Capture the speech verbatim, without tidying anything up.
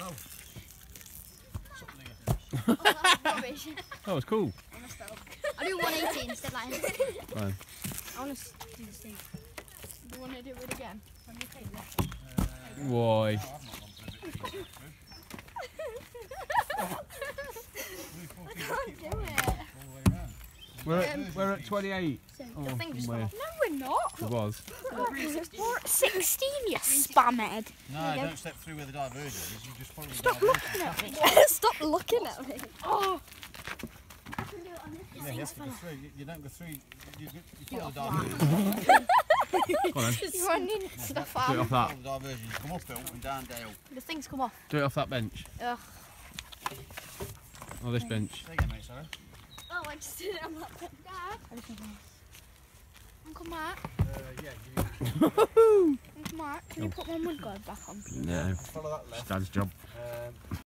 Rubbish. That was cool. I do one eighty instead, like. Fine. I want to do the same. Do you want to do it again? Let me take this. Why? I can't do it. We're at, we're at twenty-eight. The thing just where? No, we're not. It was. We're at sixteen, you spamhead. No, don't step through where the diversion is. You just follow the Stop diversion. looking at me. Stop looking at me. Oh. Yeah, you have to go through. You, you don't go through. You, you, you follow the diversion. Come on then. You're running into the Do it farm. off that. Follow the diversion. You come uphill and down dale. The things come off. Do it off that bench. Ugh. Or this bench. Say again, mate, sorry. Oh, I just did it on that bed. Dad. Uncle Mark. Uh, yeah, give me Uncle Mark, can you put my mud guard back on? No. follow that left. Dad's job.